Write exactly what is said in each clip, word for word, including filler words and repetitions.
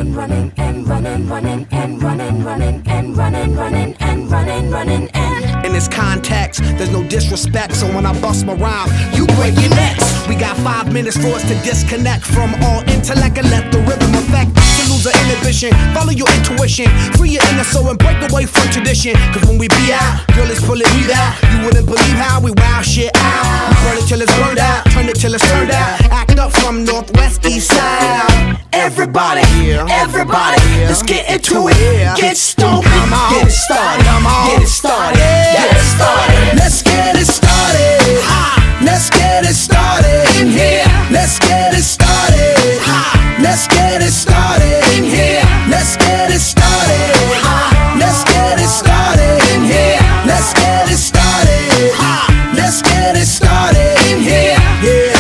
running, running, and running, running, and running, running, and running, running, and running, running, and. In this context, there's no disrespect, so when I bust my rhyme, you break your necks. We got five minutes for us to disconnect from all intellect and let the rhythm affect. To lose the inhibition, follow your intuition, free your inner soul and break away from tradition. Cause when we be out, girl, it's pulling me out. You wouldn't believe how we wow shit out. We burn it till it's burned out, turn it till it's turned out. Act up from northwest, east side. Everybody, everybody, let's get into it. Get stupid, Get it started, get it started, get it started. Let's get it started. Let's get it started In here, Let's get it started. Let's get it started in here, Let's get it started. Let's get it started in here, Let's get it started. Let's get it started in here. Yeah.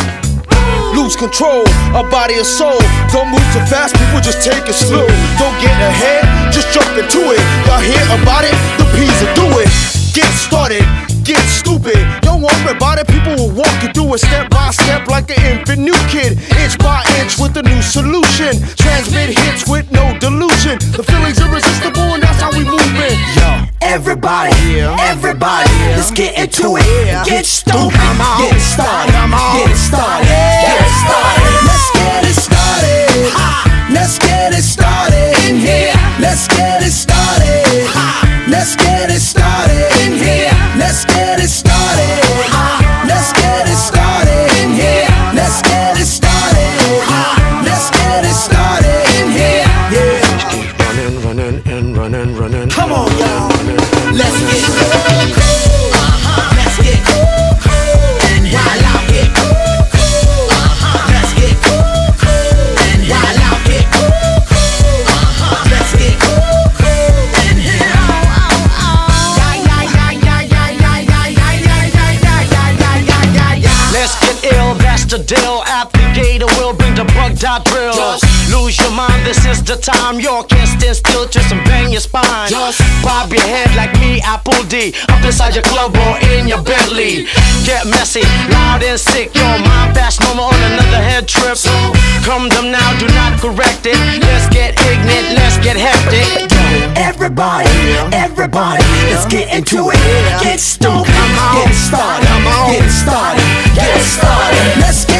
Lose control, a body and soul. Don't move too fast, people just take it slow. Don't get ahead, just jump into it. Y'all hear about it? The P's will do it. Get started, get stupid. Don't worry about it, people will walk you through it step by step like an infant new kid. Inch by inch with a new solution. Transmit hits with no delusion. The feeling's irresistible and that's how we move it. Yo. Everybody, everybody, let's get into it. Get stupid, get it started, get it started, get it started. Let's get it started. Let's get it started In here, Let's get it started. Let's get it started in here, Let's get it started. Let's get it started in here, Let's get it started. Let's get it started in here. Yeah. Running, running, and running, running. Come on, y'all. Let's get cool, cool. Uh-huh. Let's get cool, cool. And while I get cool, cool. Uh-huh. Let's get cool, cool. And while I get cool, cool. Uh-huh. Let's get cool, cool. And here. Let's get ill, that's the deal. Applicator will bring the bug dot drill. Just lose your mind, this is the time. You can't stand still, twist and bang your spine. Just bob your head like me, Apple D. Up inside your club or in your Bentley. Get messy, loud and sick. Your mind fast, normal on another head trip. So come them now, do not correct it. Let's get ignorant, let's get hectic. everybody, everybody, let's get into it. Get stupid, get it started, get it started, get it started. Let's